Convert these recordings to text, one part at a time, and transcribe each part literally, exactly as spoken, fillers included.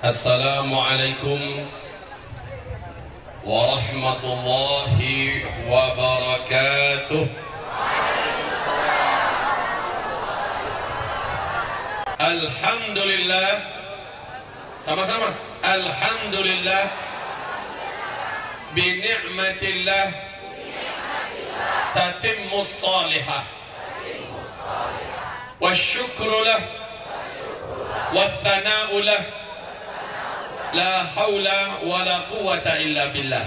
Assalamualaikum warahmatullahi wabarakatuh. Alhamdulillah. Sama-sama. Alhamdulillah. Bi ni'matillah tatimmus salihah. Wasyukru lah. Wathana'u lah. La hawla wa la quwata illa billah.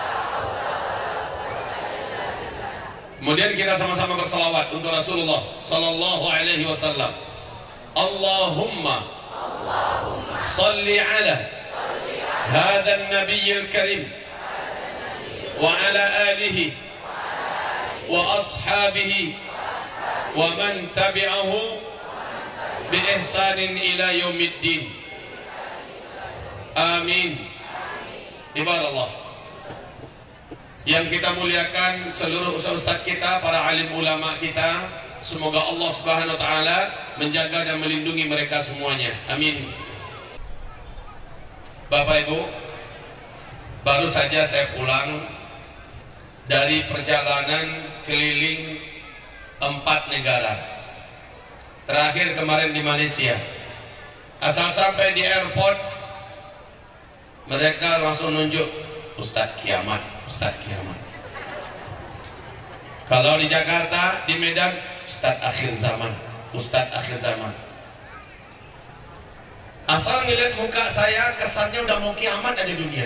Kemudian kita sama-sama bersalawat untuk Rasulullah sallallahu alaihi wasallam. Allahumma salli ala hadha an-nabiy al-karim wa ala alihi wa ashabihi wa man tabi'ahu bi ihsanin ila yaumiddin. Amin. Ibadallah yang kita muliakan, seluruh ustaz-ustaz kita, para alim ulama kita, semoga Allah Subhanahu wa taala menjaga dan melindungi mereka semuanya. Amin. Bapak Ibu, baru saja saya pulang dari perjalanan keliling empat negara. Terakhir kemarin di Malaysia. Asal sampai di airport, mereka langsung nunjuk Ustadz Kiamat, Ustadz Kiamat. Kalau di Jakarta, di Medan, Ustadz Akhir Zaman, Ustadz Akhir Zaman. Asal ngeliat muka saya, kesannya udah mau kiamat aja dunia.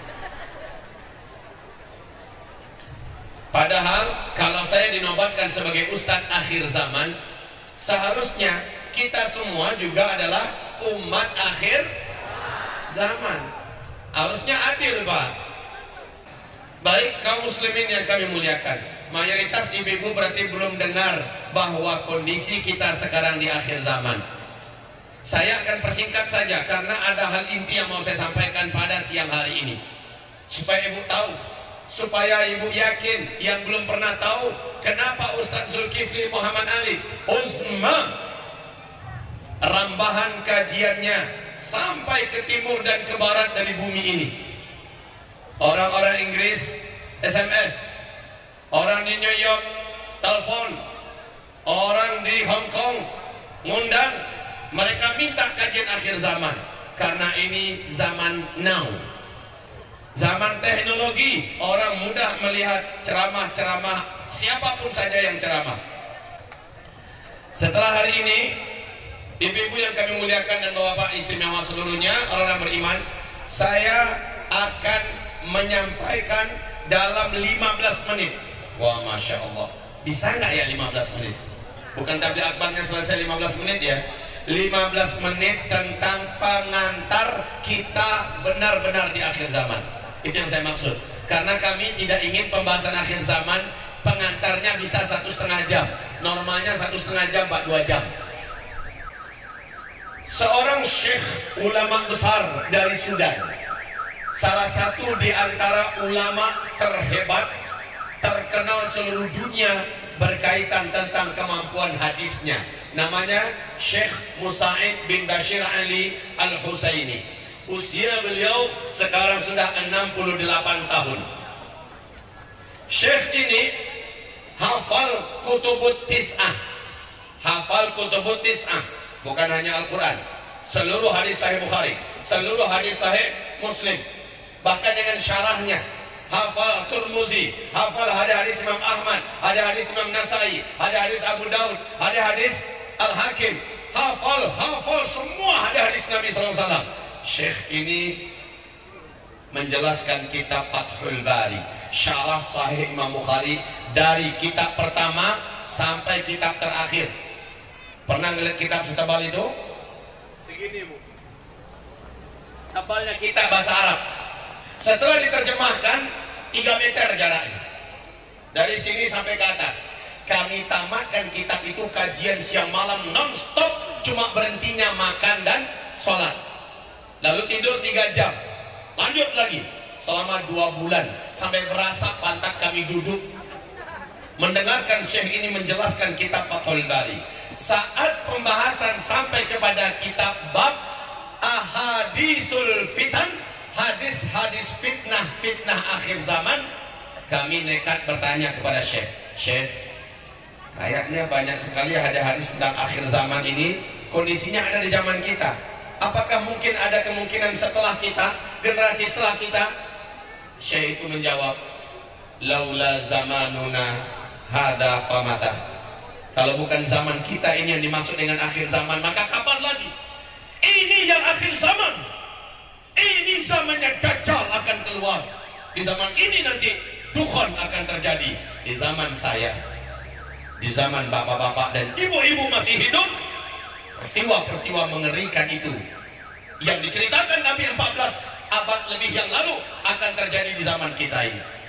Padahal kalau saya dinobatkan sebagai Ustadz Akhir Zaman, seharusnya kita semua juga adalah umat akhir zaman. Harusnya adil, Pak. Baik kaum muslimin yang kami muliakan, mayoritas ibu-ibu berarti belum dengar bahwa kondisi kita sekarang di akhir zaman. Saya akan persingkat saja karena ada hal inti yang mau saya sampaikan pada siang hari ini, supaya ibu tahu, supaya ibu yakin yang belum pernah tahu kenapa Ustadz Zulkifli Muhammad Ali Uzma rambahan kajiannya sampai ke timur dan ke barat dari bumi ini. Orang-orang Inggris S M S, orang di New York telepon, orang di Hong Kong ngundang, mereka minta kajian akhir zaman karena ini zaman now, zaman teknologi. Orang mudah melihat ceramah-ceramah siapapun saja yang ceramah. Setelah hari ini, ibu-ibu yang kami muliakan dan bapak-bapak istimewa seluruhnya, orang-orang beriman, saya akan menyampaikan dalam lima belas menit. Wah, Masya Allah, bisa nggak ya lima belas menit? Bukan tabligh akbarnya selesai lima belas menit ya, lima belas menit tentang pengantar kita benar-benar di akhir zaman. Itu yang saya maksud. Karena kami tidak ingin pembahasan akhir zaman pengantarnya bisa satu setengah jam. Normalnya satu setengah jam, pak, dua jam. Seorang syekh ulama besar dari Sudan, salah satu di antara ulama terhebat, terkenal seluruh dunia berkaitan tentang kemampuan hadisnya, namanya Syekh Musa'id bin Bashir Ali Al-Husaini. Usia beliau sekarang sudah enam puluh delapan tahun. Syekh ini hafal kutubut tis'ah, hafal kutubut tis'ah, bukan hanya Al-Quran, seluruh hadis Sahih Bukhari, seluruh hadis Sahih Muslim, bahkan dengan syarahnya. Hafal Turmuzi, hafal hadis Imam Ahmad, ada hadis Imam Nasai, ada hadis Abu Daud, ada hadis Al-Hakim, hafal, hafal semua ada hadis Nabi shallallahu alaihi wasallam. Syekh ini menjelaskan kitab Fathul Bari, syarah Sahih Imam Bukhari, dari kitab pertama sampai kitab terakhir. Pernah ngeliat kitab setebal itu? Segini, Bu. Tebalnya kitab bahasa Arab. Setelah diterjemahkan, tiga meter jaraknya dari sini sampai ke atas. Kami tamatkan kitab itu kajian siang malam non-stop, cuma berhentinya makan dan sholat, lalu tidur tiga jam, lanjut lagi selama dua bulan sampai berasa pantat kami duduk mendengarkan Syekh ini menjelaskan kitab Fathul Bari. Saat pembahasan sampai kepada kitab bab ahad ahadisul fitan, hadis-hadis fitnah-fitnah akhir zaman. Kami nekat bertanya kepada Syekh, Syekh, kayaknya banyak sekali ada hadis tentang akhir zaman ini, kondisinya ada di zaman kita. Apakah mungkin ada kemungkinan setelah kita, generasi setelah kita? Syekh itu menjawab, laula zamanuna hada famata. Kalau bukan zaman kita ini yang dimaksud dengan akhir zaman, maka kapan lagi? Ini yang akhir zaman. Ini zamannya Dajjal akan keluar. Di zaman ini nanti dukhon akan terjadi. Di zaman saya, di zaman bapak-bapak dan ibu-ibu masih hidup, peristiwa-peristiwa mengerikan itu yang diceritakan Nabi empat belas abad lebih yang lalu akan terjadi di zaman kita ini.